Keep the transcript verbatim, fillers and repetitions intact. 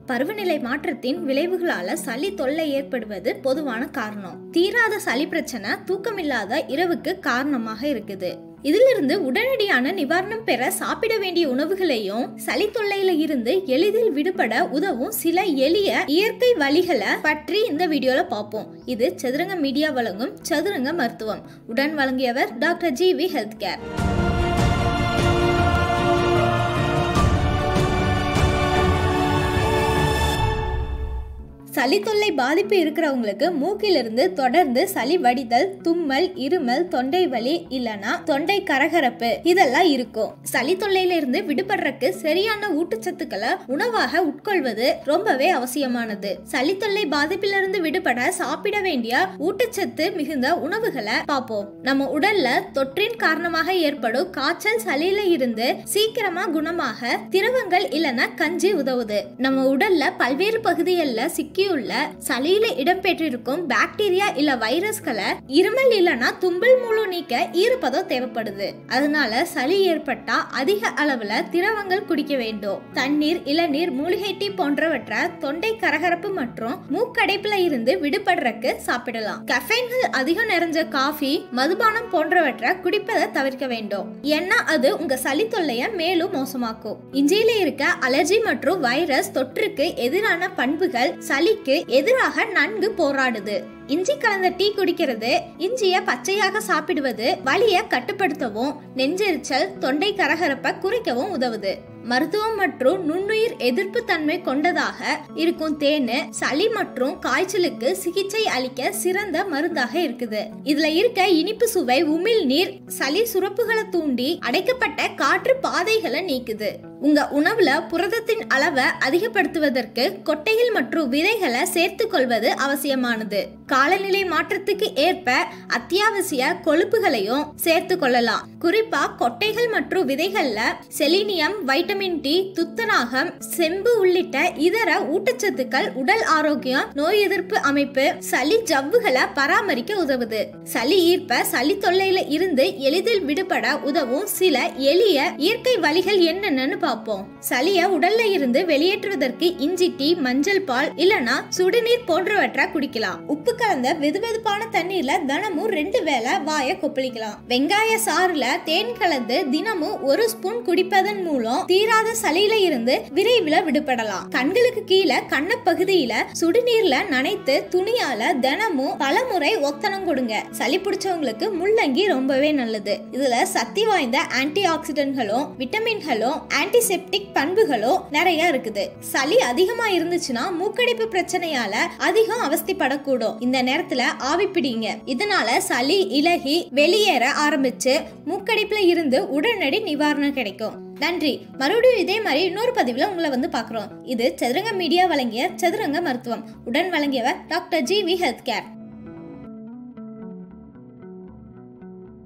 பருவநிலை மாற்றத்தின் விளைவுகளால சளி தொல்லை ஏற்படுவது பொதுவான காரணம். தீராத சளி பிரச்சனை தூக்கமில்லாத இரவுக்கு காரணமாக இருக்குது. இதிலிருந்து உடனடியான நிவாரணம் பெற சாப்பிட வேண்டிய உணவுகளையும் சளி தொல்லையில இருந்து எளிதில் விடுபட உதவும் சில எளிய இயற்கை வழிகளை பற்றி இந்த வீடியோல பார்ப்போம். இது சதுரங்க மீடியா வழங்கும் சதுரங்க மருத்துவம். உடன் வழங்கியவர் doctor G V health care. சளி தொல்லை பாதிப்பு இருக்கிறவங்களுக்கு மூக்கிலிருந்து தொடர்ந்து சளி வடிதல், தும்மல், இருமல், தொண்டை வலி இல்லனா தொண்டை கரகரப்பு இதெல்லாம் இருக்கும். சளி தொல்லையில இருந்து விடுபடுறதுக்கு சரியான ஊட்டச்சத்துக்களை உணவாக உட்கொள்வது ரொம்பவே அவசியமானது. சளி தொல்லை பாதிப்பிலிருந்து விடுபட சாப்பிட வேண்டிய ஊட்டச்சத்து மிகுந்த உணவுகளை பார்ப்போம். நம்ம உடல்ல தொற்றின் காரணமாக ஏற்படும் காய்ச்சல், சளியில இருந்து சீக்கிரமா குணமாக திரவங்கள் இல்லனா கஞ்சி உதவுது. நம்ம உடல்ல பல்வேறு பகுதிகளில் சிக்கி உள்ள சளியில இடம்பெற்றிருக்கும் பாக்டீரியா இல்ல வைரஸ்களை இருமல் இல்லனா தும்பல் மூலம் நீக்க ஈரப்பதம் தேவைப்படுது. அதனால சளி ஏற்பட்டா அதிக அளவுல திரவங்கள் குடிக்க வேண்டும். தண்ணீர், இளநீர், மூலிகை டீ போன்றவற்றை தொண்டை கரகரப்பு மற்றும் மூக்கடைப்புல இருந்து விடுபடுறதுக்கு சாப்பிடலாம். கஃபைன்கள் அதிகம் நிறைஞ்ச காஃபி, மதுபானம் போன்றவற்றை குடிப்பதை தவிர்க்க வேண்டும். ஏன்னா அது உங்க சளி தொல்லைய மேலும் மோசமாக்கும். இஞ்சியில இருக்க அலர்ஜி மற்றும் வைரஸ் தொற்றுக்கு எதிரான பண்புகள் சளிக்கு எதிராக நன்கு போராடுது. இஞ்சி கலந்த டீ குடிக்கிறது, இஞ்சிய பச்சையாக சாப்பிடுவது வலியை கட்டுப்படுத்தவும் நெஞ்செரிச்சல், தொண்டை கரகரப்பை குறைக்கவும் உதவுது. மருத்துவம் மற்றும் நுண்ணுயிர் எதிர்ப்பு தன்மை கொண்டதாக இருக்கும் தேனு சளி மற்றும் காய்ச்சலுக்கு சிகிச்சை அளிக்க சிறந்த மருந்தாக இருக்குது. இதுல இருக்க இனிப்பு சுவை உமிழ் நீர் சளி சுரப்புகளை தூண்டி அடைக்கப்பட்ட காற்று பாதைகளை நீக்குது. உங்க உணவுல புரதத்தின் அளவை அதிகப்படுத்துவதற்கு கொட்டைகள் மற்றும் விதைகளை சேர்த்து கொள்வது அவசியமானது. காலநிலை மாற்றத்துக்கு ஏற்ப அத்தியாவசிய கொழுப்புகளையும் சேர்த்து கொள்ளலாம். குறிப்பா கொட்டைகள் மற்றும் விதைகள்ல செலினியம், வைட்டமின் டி, துத்தநாகம், செம்பு உள்ளிட்ட இதர ஊட்டச்சத்துக்கள் உடல் ஆரோக்கியம், நோய் எதிர்ப்பு அமைப்பு, சளி ஜவ்வுகளை பராமரிக்க உதவுது. சளி ஈர்ப்ப சளி தொல்லையில இருந்து எளிதில் விடுபட உதவும் சில எளிய இயற்கை வழிகள் என்னென்னு பார்ப்போம். சளிய உடல்ல இருந்து வெளியேற்றுவதற்கு இஞ்சி டீ, மஞ்சள் பால் இல்லனா சுடுநீர் போன்றவற்றை குடிக்கலாம். உப்பு கலந்த வெதுவெதுப்பான தண்ணீர்ல தினமும் ரெண்டு வேளை வாயை கொப்பளிக்கலாம். வெங்காய சாறுல தேன் கலந்து தினமும் ஒரு ஸ்பூன் குடிப்பதன் மூலம் தீராத சளியில இருந்து விரைவில் விடுபடலாம். கண்களுக்கு கீழே கண்ண பகுதியில சுடுநீர்ல நனைத்து துணியால தினமும் பல முறை ஒத்தனம் கொடுங்க. சளி பிடிச்சவங்களுக்கு முள்ளங்கி ரொம்பவே நல்லது. இதுல சக்தி வாய்ந்த ஆன்டி ஆக்சிடென்ட்களும் விட்டமின்களும் ஆன்டிசெப்டிக் பண்புகளும் நிறைய இருக்குது. சளி அதிகமா இருந்துச்சுன்னா மூக்கடைப்பு பிரச்சனையால அதிகம் அவஸ்தைப்படக்கூடும். இந்த நேரத்துல ஆவி பிடிங்க. இதனால சளி இலகி வெளியேற ஆரம்பிச்சு மூக்கடைப்புல இருந்து உடனடி நிவாரணம் கிடைக்கும். நன்றி. மறுபடியும் இதே மாதிரி இன்னொரு பதிவுல உங்களை வந்து பாக்குறோம். இது சதுரங்க மீடியா வழங்கிய சதுரங்க மருத்துவம். உடன் வழங்கியவர் doctor G V health care.